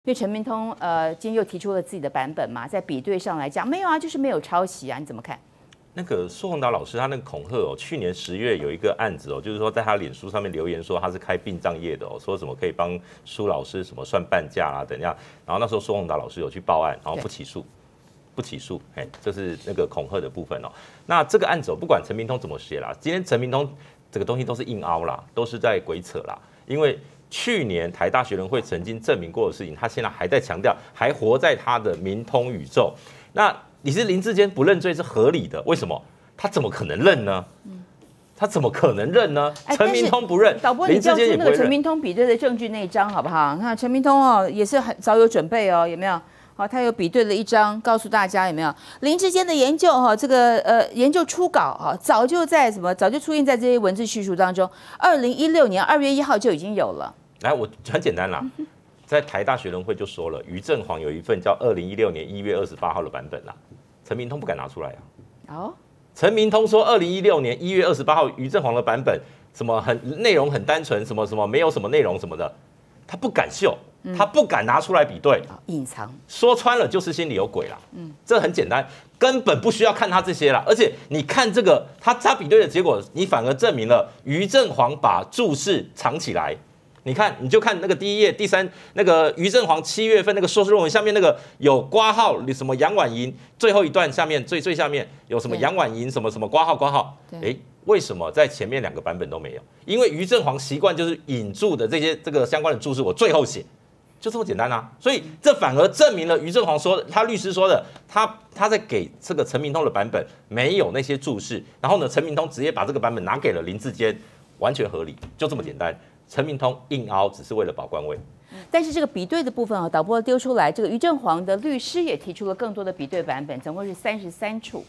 因为陈明通今天又提出了自己的版本嘛，在比对上来讲，没有啊，就是没有抄袭啊，你怎么看？ 那个苏宏达老师他那个恐吓哦，去年10月有一个案子哦，就是说在他脸书上面留言说他是开殡葬业的哦，说什么可以帮苏老师什么算半价啊等样，然后那时候苏宏达老师有去报案，然后不起诉，哎，这是那个恐吓的部分哦。那这个案子哦，不管陈明通怎么写啦，今天陈明通这个东西都是硬凹啦，都是在鬼扯啦，因为去年台大学联会曾经证明过的事情，他现在还在强调，还活在他的明通宇宙。那你是林智坚不认罪是合理的，为什么？他怎么可能认呢？他怎么可能认呢？陈明通不认， 导播你调出那个陈明通比对的证据那一张好不好？你看陈明通哦，也是很早有准备哦，有没有？好，他有比对了一张，告诉大家有没有林智坚的研究哈？这个研究初稿哈，早就出现在这些文字叙述当中。2016年2月1号就已经有了。 来，我很简单啦，在台大学联会就说了，于正煌有一份叫2016年1月28号的版本啦，陈明通不敢拿出来啊。哦，陈明通说2016年1月28号于正煌的版本，什么内容很单纯，什么没有什么内容什么的，他不敢秀。他不敢拿出来比对， 隐藏， 说穿了就是心里有鬼啦。这很简单，根本不需要看他这些啦。而且你看这个，他比对的结果，你反而证明了于正煌把注释藏起来。你看，你就看那个第一页第三那个于正煌7月份那个硕士论文下面那个有括号什么杨婉莹，最后一段下面最下面有什么杨婉莹什么什么括号，哎。为什么在前面2个版本都没有？因为于正煌习惯就是引注的这个相关的注释，我最后写。就这么简单啊，所以这反而证明了于正煌说他律师说的，他在给这个陈明通的版本没有那些注释，然后呢，陈明通直接把这个版本拿给了林智坚，完全合理，就这么简单。陈明通硬凹只是为了保官位， 但是这个比对的部分啊，导播丢出来，这个于正煌的律师也提出了更多的比对版本，总共是33处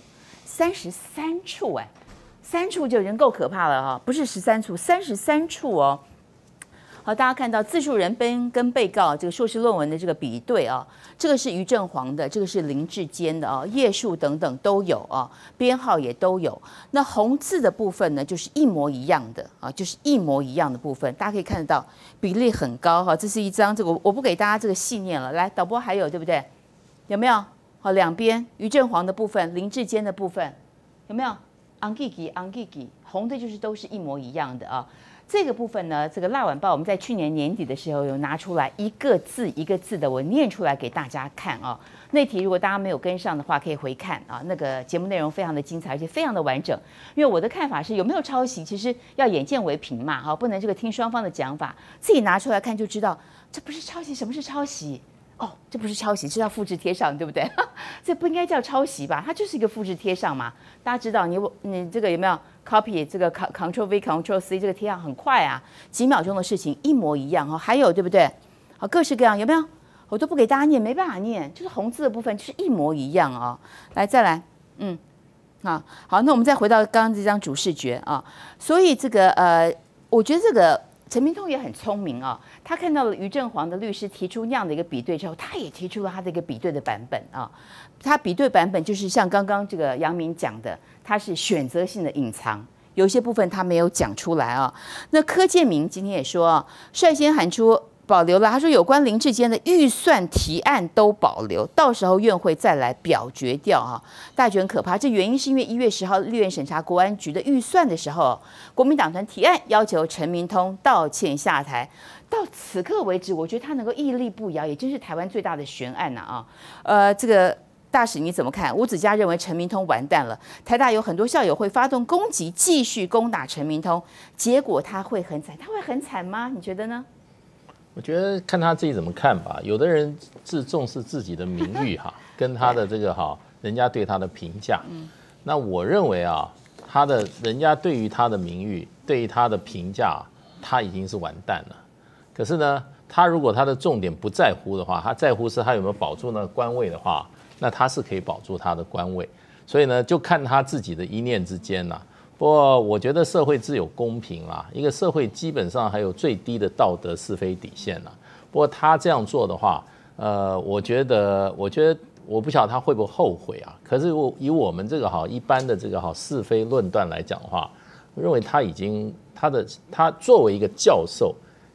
，33处哎，3处就已经够可怕了哈，不是13处，33处哦。好，大家看到自述人跟被告这个硕士论文的这个比对啊，这个是于正煌的，这个是林智坚的啊，页数等等都有啊，编号也都有。那红字的部分呢，就是一模一样的啊，就是一模一样的部分，大家可以看得到比例很高哈。这是一张这个我不给大家这个细念了，来，导播还有对不对？有没有？好，两边于正煌的部分，林智坚的部分有没有？昂吉吉，红的就是都是一模一样的啊。这个部分呢，这个《辣晚报》我们在去年年底的时候有拿出来一个字一个字的，我念出来给大家看啊。那题如果大家没有跟上的话，可以回看啊。那个节目内容非常的精彩，而且非常的完整。因为我的看法是有没有抄袭，其实要眼见为凭嘛，哈，不能这个听双方的讲法，自己拿出来看就知道这不是抄袭，什么是抄袭？哦，这不是抄袭，这叫复制贴上，对不对？这不应该叫抄袭吧？它就是一个复制贴上嘛。大家知道你这个有没有 copy 这个 Ctrl V Ctrl C 这个贴上很快啊，几秒钟的事情一模一样哈。还有对不对？好，各式各样有没有？我都不给大家念，没办法念，就是红字的部分就是一模一样啊。来，再来，好，那我们再回到刚刚这张主视觉啊。所以这个我觉得这个。陈明通也很聪明啊，他看到了于正煌的律师提出那样的一个比对之后，他也提出了他的一个比对的版本啊。他比对版本就是像刚刚这个杨明讲的，他是选择性的隐藏，有些部分他没有讲出来啊。那柯建铭今天也说啊，率先喊出保留了，他说有关林智坚的预算提案都保留，到时候院会再来表决掉啊。大家觉得很可怕，这原因是因为1月10号立院审查国安局的预算的时候，国民党团提案要求陈明通道歉下台。到此刻为止，我觉得他能够屹立不摇，也真是台湾最大的悬案呐啊。这个大使你怎么看？吴子嘉认为陈明通完蛋了，台大有很多校友会发动攻击，继续攻打陈明通，结果他会很惨，他会很惨吗？你觉得呢？ 我觉得看他自己怎么看吧。有的人是重视自己的名誉哈，跟他的这个人家对他的评价。那我认为啊，人家对于他的名誉，对于他的评价，他已经是完蛋了。可是呢，他如果他的重点不在乎的话，他在乎是他有没有保住那个官位的话，那他是可以保住他的官位。所以呢，就看他自己的一念之间啦。不过我觉得社会自有公平啦，一个社会基本上还有最低的道德是非底线啦。不过他这样做的话，我觉得我不晓得他会不会后悔啊。可是以我们这个一般的这个是非论断来讲的话，我认为他已经他作为一个教授，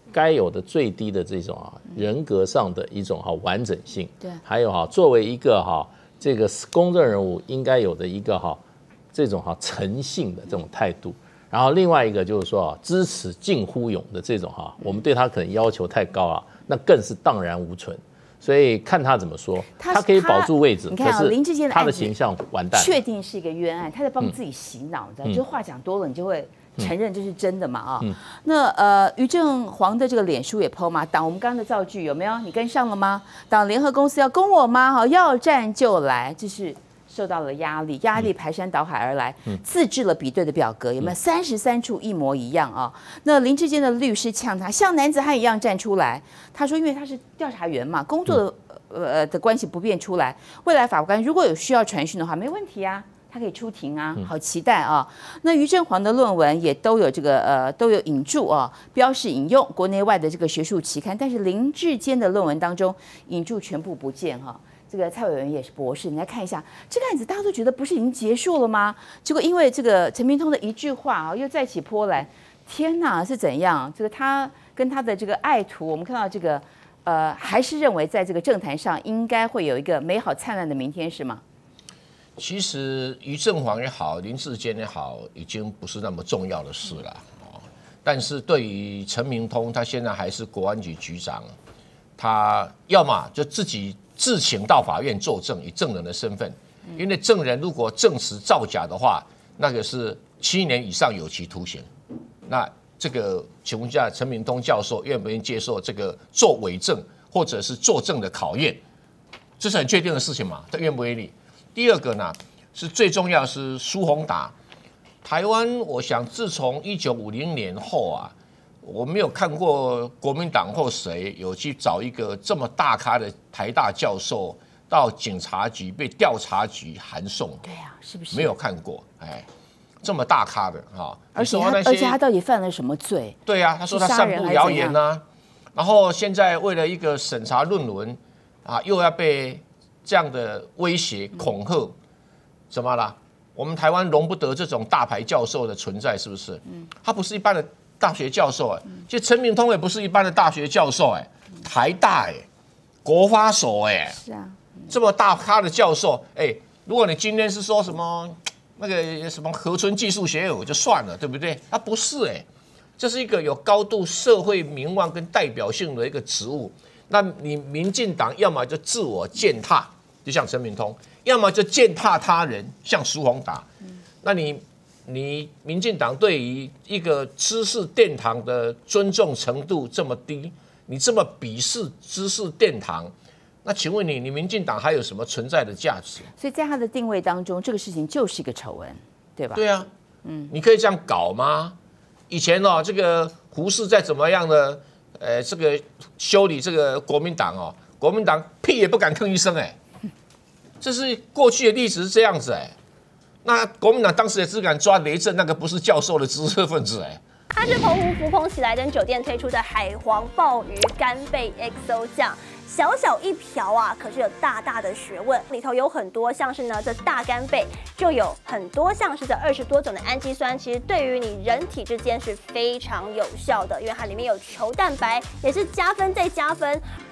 该有的最低的这种人格上的一种完整性， 对， 还有作为一个这个公众人物应该有的一个这种诚信的这种态度。然后另外一个就是说支持近乎勇的这种我们对他可能要求太高啊，那更是荡然无存。所以看他怎么说，他可以保住位置， 你看林志坚的他的形象完蛋， 确定是一个冤案，他在帮自己洗脑，你知道，就话讲多了，你就会承认这是真的嘛那于正煌的这个脸书也 po 嘛，党我们刚刚的造句有没有？你跟上了吗？党联合公司要攻我吗？要战就来，这是受到了压力排山倒海而来，自制了比对的表格，有没有33处一模一样啊？那林志坚的律师呛他，像男子汉一样站出来。他说，因为他是调查员嘛，工作的关系不便出来，未来法官如果有需要传讯的话，没问题啊。他可以出庭啊，好期待啊！那于正煌的论文也都有这个都有引注啊，标示引用国内外的这个学术期刊，但是林志坚的论文当中引注全部不见哈。这个蔡委员也是博士，你来看一下这个案子，大家都觉得不是已经结束了吗？结果因为这个陈明通的一句话又再起波澜，天哪，是怎样？这个他跟他的这个爱徒，我们看到这个还是认为在这个政坛上应该会有一个美好灿烂的明天，是吗？ 其实于正煌也好，林志坚也好，已经不是那么重要的事了。但是对于陈明通，他现在还是国安局局长，他要么就自己自请到法院作证，以证人的身份，因为证人如果证实造假的话，那个是7年以上有期徒刑。那这个请问一下，陈明通教授愿不愿意接受这个做伪证或者是作证的考验？这是很确定的事情嘛？他愿不愿意？第二个呢，是最重要是苏宏达。台湾，我想自从1950年后啊，我没有看过国民党或谁有去找一个这么大咖的台大教授到警察局被调查局函送。 对啊，是不是？ 没有看过，哎，这么大咖的哈。 而且他到底犯了什么罪？ 对啊，他说他散布谣言啊，然后现在为了一个审查论文啊，又要被这样的威胁恐吓，怎么啦？我们台湾容不得这种大牌教授的存在，是不是？他不是一般的大学教授哎，其实陈明通也不是一般的大学教授哎，台大哎，国发所哎， 是啊， 这么大咖的教授哎，如果你今天是说什么那个什么河村技术学友就算了，对不对？他不是哎，这是一个有高度社会名望跟代表性的一个职务。那你民进党要么就自我践踏，就像陈明通，要么就践踏他人，像苏宏达。那你民进党对于一个知识殿堂的尊重程度这么低，你这么鄙视知识殿堂，那请问你民进党还有什么存在的价值？ 所以在他的定位当中，这个事情就是一个丑闻，对吧？ 对啊，你可以这样搞吗？以前哦，这个胡适再怎么样的，这个修理这个国民党哦，国民党屁也不敢吭一声哎，这是过去的历史是这样子哎。那国民党当时也只敢抓雷震那个不是教授的知识分子哎。 它是澎湖福朋喜来登酒店推出的海皇鲍鱼干贝 XO 酱。小小一瓢啊，可是有大大的学问，里头有很多像是呢，这大干贝就有很多像是这20多种的氨基酸，其实对于你人体之间是非常有效的，因为它里面有球蛋白，也是加分再加分。